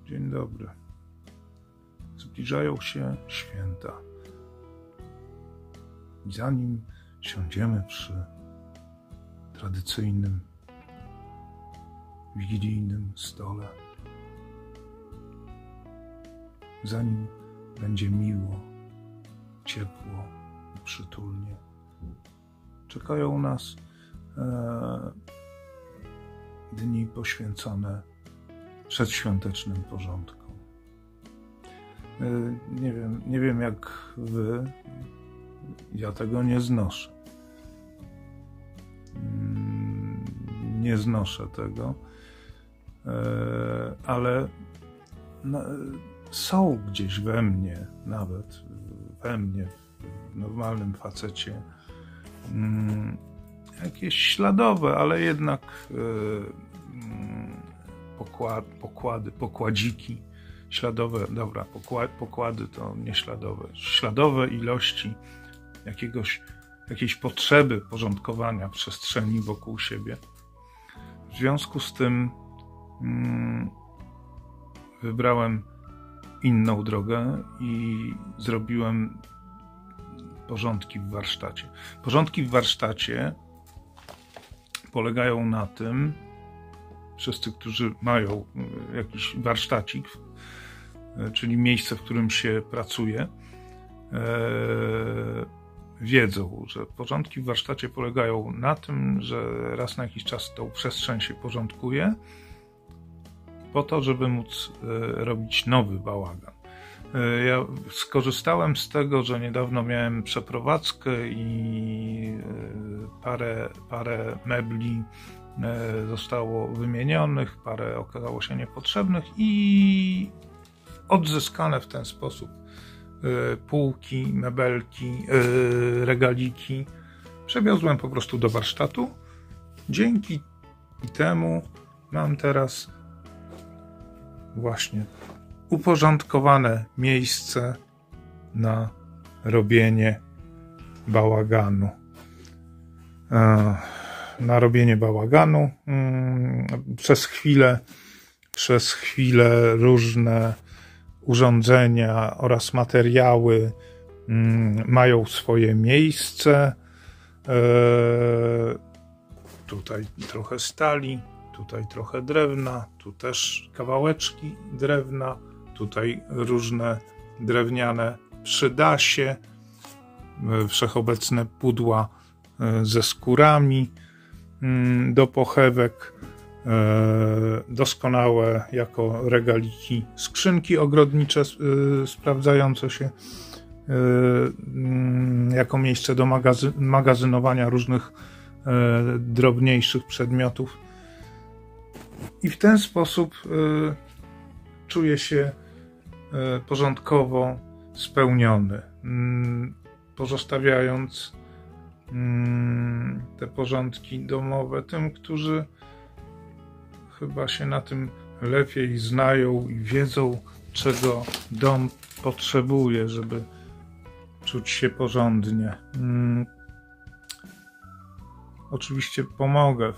Dzień dobry. Zbliżają się święta. I zanim siądziemy przy tradycyjnym, wigilijnym stole, zanim będzie miło, ciepło i przytulnie, czekają nas dni poświęcone przedświątecznym porządkom. Nie wiem jak wy, ja tego nie znoszę. Nie znoszę tego, ale są gdzieś we mnie, nawet we mnie, w normalnym facecie, jakieś śladowe, ale jednak pokładziki, śladowe, dobra, pokłady to nie śladowe, śladowe ilości jakiejś potrzeby porządkowania przestrzeni wokół siebie. W związku z tym wybrałem inną drogę i zrobiłem porządki w warsztacie. Porządki w warsztacie polegają na tym, wszyscy, którzy mają jakiś warsztacik, czyli miejsce, w którym się pracuje, wiedzą, że porządki w warsztacie polegają na tym, że raz na jakiś czas tą przestrzeń się porządkuje po to, żeby móc robić nowy bałagan. Ja skorzystałem z tego, że niedawno miałem przeprowadzkę i parę mebli zostało wymienionych, parę okazało się niepotrzebnych i odzyskane w ten sposób półki, mebelki, regaliki przewiozłem po prostu do warsztatu. Dzięki temu mam teraz właśnie uporządkowane miejsce na robienie bałaganu. Przez chwilę różne urządzenia oraz materiały mają swoje miejsce. Tutaj trochę stali, tutaj trochę drewna, tu też kawałeczki drewna, tutaj różne drewniane przydasie, wszechobecne pudła ze skórami do pochewek, doskonałe jako regaliki skrzynki ogrodnicze sprawdzające się jako miejsce do magazynowania różnych drobniejszych przedmiotów. I w ten sposób czuję się porządkowo spełniony, pozostawiając te porządki domowe tym, którzy chyba się na tym lepiej znają i wiedzą, czego dom potrzebuje, żeby czuć się porządnie. Oczywiście pomogę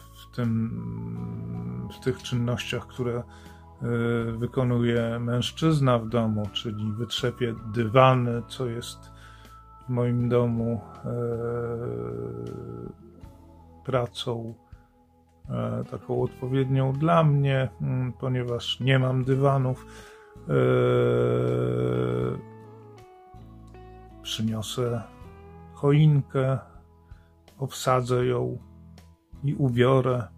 w tych czynnościach, które wykonuje mężczyzna w domu, czyli wytrzepię dywany, co jest w moim domu pracą taką odpowiednią dla mnie, ponieważ nie mam dywanów. Przyniosę choinkę, obsadzę ją i ubiorę.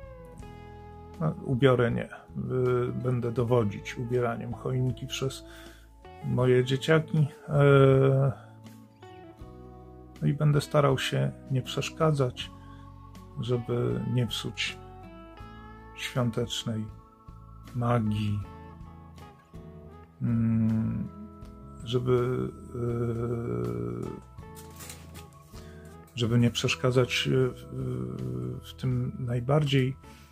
Ubiorę nie. Będę dowodzić ubieraniem choinki przez moje dzieciaki. No i będę starał się nie przeszkadzać, żeby nie psuć świątecznej magii, żeby nie przeszkadzać w tym najbardziej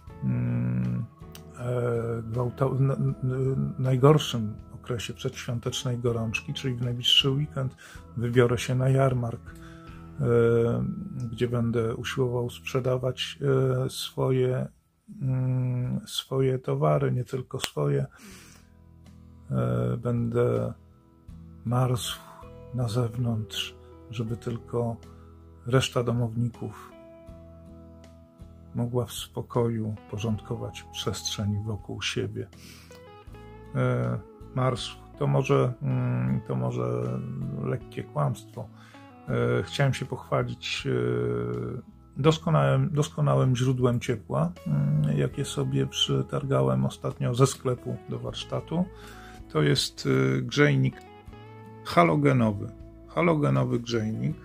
najgorszym okresie przedświątecznej gorączki, czyli w najbliższy weekend wybiorę się na jarmark, gdzie będę usiłował sprzedawać swoje towary, nie tylko swoje, będę marzł na zewnątrz, żeby tylko reszta domowników mogła w spokoju porządkować przestrzeń wokół siebie. Marsz to może lekkie kłamstwo. Chciałem się pochwalić doskonałym źródłem ciepła, jakie sobie przytargałem ostatnio ze sklepu do warsztatu. To jest grzejnik halogenowy grzejnik,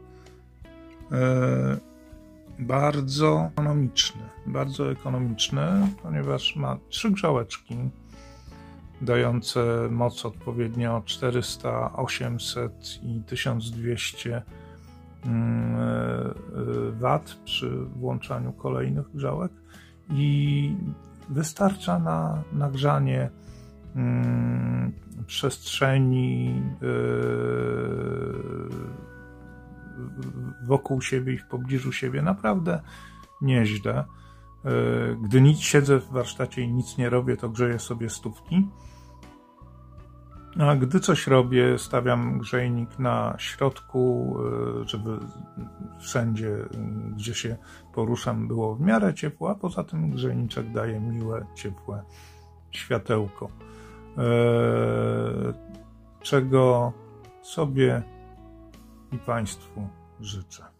bardzo ekonomiczny, ponieważ ma 3 grzałeczki dające moc odpowiednio 400, 800 i 1200 W przy włączaniu kolejnych grzałek i wystarcza na nagrzanie przestrzeni wokół siebie i w pobliżu siebie naprawdę nieźle. Gdy siedzę w warsztacie i nic nie robię, to grzeję sobie stówki. A gdy coś robię, stawiam grzejnik na środku, żeby wszędzie, gdzie się poruszam, było w miarę ciepło, a poza tym grzejniczek daje miłe, ciepłe światełko, czego sobie i Państwu życzę.